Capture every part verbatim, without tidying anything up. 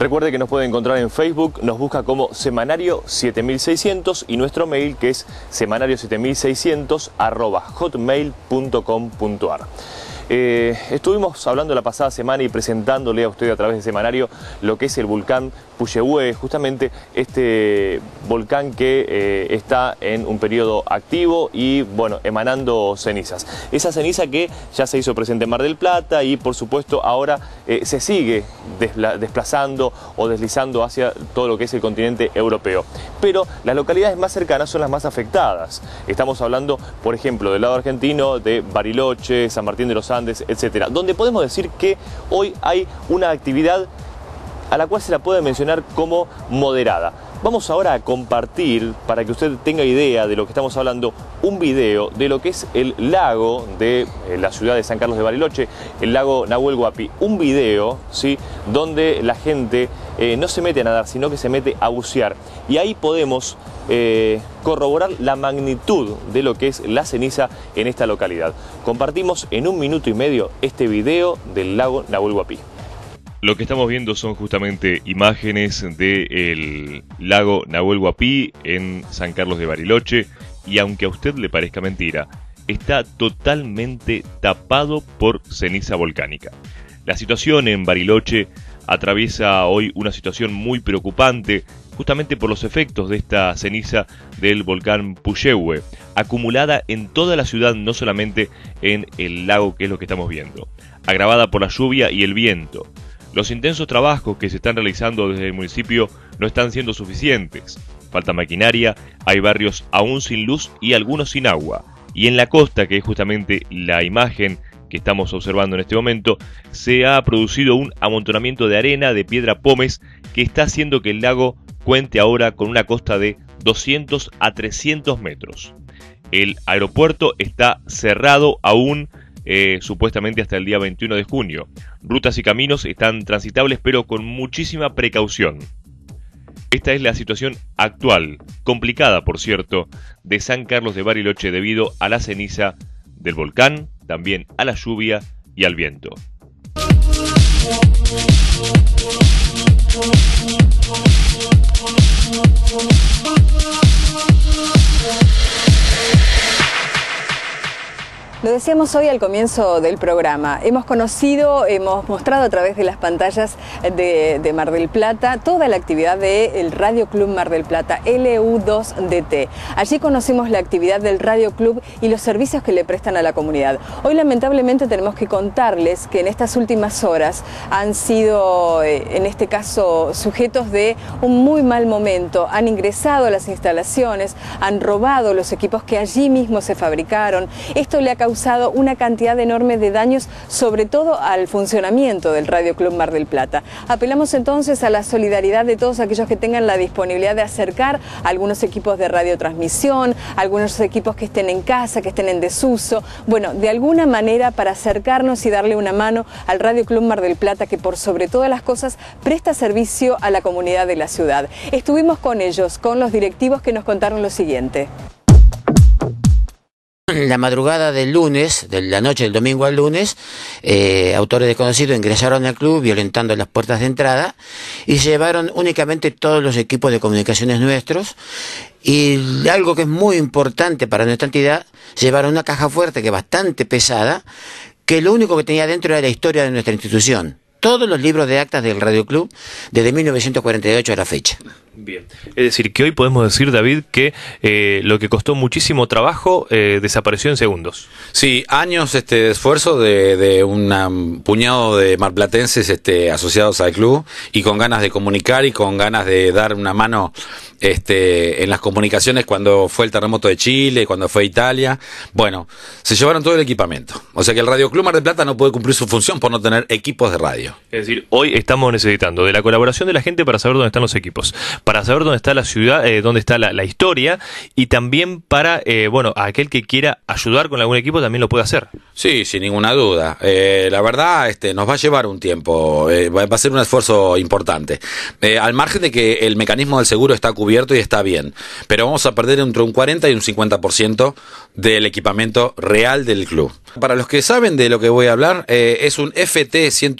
Recuerde que nos puede encontrar en Facebook, nos busca como Semanario siete mil seiscientos y nuestro mail que es semanario siete mil seiscientos arroba hotmail punto com punto ar. Eh, estuvimos hablando la pasada semana y presentándole a usted a través de Semanario lo que es el volcán Puyehue, justamente este volcán que eh, está en un periodo activo y bueno, emanando cenizas. Esa ceniza que ya se hizo presente en Mar del Plata y por supuesto ahora eh, se sigue desplazando o deslizando hacia todo lo que es el continente europeo. Pero las localidades más cercanas son las más afectadas. Estamos hablando, por ejemplo, del lado argentino de Bariloche, San Martín de los Andes, etcétera, donde podemos decir que hoy hay una actividad a la cual se la puede mencionar como moderada. Vamos ahora a compartir, para que usted tenga idea de lo que estamos hablando, un video de lo que es el lago de la ciudad de San Carlos de Bariloche, el lago Nahuel Huapi. Un video, ¿sí?, donde la gente eh, no se mete a nadar, sino que se mete a bucear. Y ahí podemos eh, corroborar la magnitud de lo que es la ceniza en esta localidad. Compartimos en un minuto y medio este video del lago Nahuel Huapi. Lo que estamos viendo son justamente imágenes del lago Nahuel Huapi en San Carlos de Bariloche y aunque a usted le parezca mentira, está totalmente tapado por ceniza volcánica. La situación en Bariloche atraviesa hoy una situación muy preocupante justamente por los efectos de esta ceniza del volcán Puyehue, acumulada en toda la ciudad, no solamente en el lago, que es lo que estamos viendo, agravada por la lluvia y el viento. Los intensos trabajos que se están realizando desde el municipio no están siendo suficientes. Falta maquinaria, hay barrios aún sin luz y algunos sin agua. Y en la costa, que es justamente la imagen que estamos observando en este momento, se ha producido un amontonamiento de arena, de piedra pómez, que está haciendo que el lago cuente ahora con una costa de doscientos a trescientos metros. El aeropuerto está cerrado aún, Eh, supuestamente hasta el día veintiuno de junio. Rutas y caminos están transitables pero con muchísima precaución. Esta es la situación actual, complicada por cierto, de San Carlos de Bariloche debido a la ceniza del volcán, también a la lluvia y al viento. Lo decíamos hoy al comienzo del programa, hemos conocido, hemos mostrado a través de las pantallas de, de Mar del Plata toda la actividad del Radio Club Mar del Plata, L U dos D T. Allí conocimos la actividad del Radio Club y los servicios que le prestan a la comunidad. Hoy lamentablemente tenemos que contarles que en estas últimas horas han sido, en este caso, sujetos de un muy mal momento. Han ingresado a las instalaciones, han robado los equipos que allí mismo se fabricaron. Esto le ha causado causado una cantidad enorme de daños, sobre todo al funcionamiento del Radio Club Mar del Plata. Apelamos entonces a la solidaridad de todos aquellos que tengan la disponibilidad de acercar algunos equipos de radiotransmisión, algunos equipos que estén en casa, que estén en desuso, bueno, de alguna manera para acercarnos y darle una mano al Radio Club Mar del Plata, que por sobre todas las cosas presta servicio a la comunidad de la ciudad. Estuvimos con ellos, con los directivos, que nos contaron lo siguiente. En la madrugada del lunes, de la noche del domingo al lunes, eh, autores desconocidos ingresaron al club violentando las puertas de entrada y se llevaron únicamente todos los equipos de comunicaciones nuestros. Y algo que es muy importante para nuestra entidad, llevaron una caja fuerte que es bastante pesada, que lo único que tenía dentro era la historia de nuestra institución. Todos los libros de actas del Radio Club desde mil novecientos cuarenta y ocho a la fecha. Bien, es decir, que hoy podemos decir, David, que eh, lo que costó muchísimo trabajo eh, desapareció en segundos. Sí, años este, de esfuerzo de, de un puñado de marplatenses este, asociados al club y con ganas de comunicar y con ganas de dar una mano este, en las comunicaciones cuando fue el terremoto de Chile, cuando fue Italia. Bueno, se llevaron todo el equipamiento. O sea que el Radio Club Mar del Plata no puede cumplir su función por no tener equipos de radio. Es decir, hoy estamos necesitando de la colaboración de la gente para saber dónde están los equipos, para saber dónde está la ciudad, eh, dónde está la, la historia, y también para, eh, bueno, aquel que quiera ayudar con algún equipo también lo puede hacer. Sí, sin ninguna duda. Eh, la verdad, este, nos va a llevar un tiempo, eh, va a ser un esfuerzo importante. Eh, al margen de que el mecanismo del seguro está cubierto y está bien, pero vamos a perder entre un cuarenta y un cincuenta por ciento del equipamiento real del club. Para los que saben de lo que voy a hablar, eh, es un F T ciento uno Sultán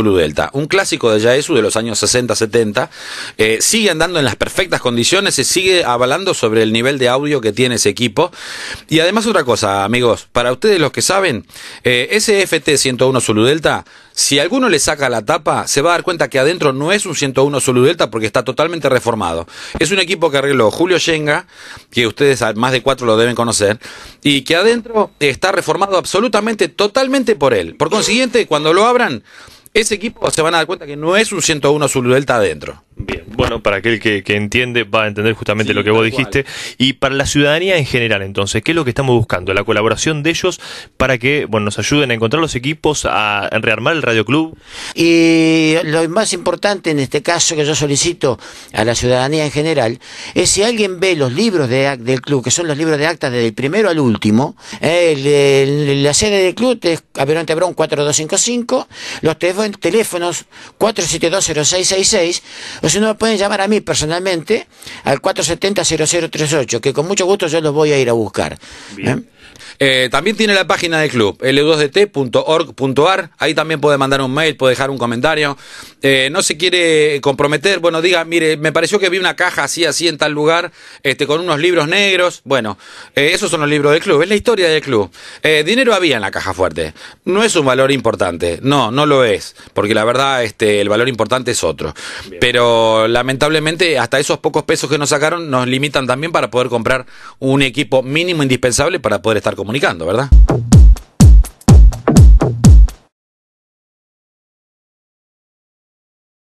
Zulu Delta, un clásico de Yaesu de los años sesenta, setenta, eh, sigue andando en las perfectas condiciones, se sigue avalando sobre el nivel de audio que tiene ese equipo. Y además otra cosa, amigos, para ustedes los que saben, eh, ese F T ciento uno Zulu Delta, si alguno le saca la tapa, se va a dar cuenta que adentro no es un ciento uno Zulu Delta porque está totalmente reformado. Es un equipo que arregló Julio Yenga, que ustedes más de cuatro lo deben conocer, y que adentro está reformado absolutamente, totalmente por él. Por consiguiente, cuando lo abran, ese equipo se van a dar cuenta que no es un ciento uno Zulu Delta adentro. Bien, bueno, para aquel que, que entiende, va a entender justamente Sí, lo que vos tal dijiste. cual. Y para la ciudadanía en general, entonces, ¿qué es lo que estamos buscando? La colaboración de ellos para que, bueno, nos ayuden a encontrar los equipos, a rearmar el Radio Club. Y lo más importante en este caso que yo solicito a la ciudadanía en general es si alguien ve los libros de, ac- del club, que son los libros de actas desde el primero al último, eh, el- el- la sede del club es Almirante Brown cuatro dos cinco cinco, los teléfonos, teléfonos cuatro siete dos cero seis seis seis, o si no me pueden llamar a mí personalmente al cuatro siete cero cero cero tres ocho, que con mucho gusto yo los voy a ir a buscar. Bien. ¿Eh? Eh, también tiene la página del club, L U dos D T punto org punto A R, ahí también puede mandar un mail, puede dejar un comentario. Eh, no se quiere comprometer, bueno, diga, mire, me pareció que vi una caja así, así en tal lugar, este, con unos libros negros. Bueno, eh, esos son los libros del club, es la historia del club. Eh, dinero había en la caja fuerte, no es un valor importante, no, no lo es, porque la verdad este, el valor importante es otro. Bien. Pero lamentablemente hasta esos pocos pesos que nos sacaron nos limitan también para poder comprar un equipo mínimo indispensable para poder estar comunicando, ¿verdad?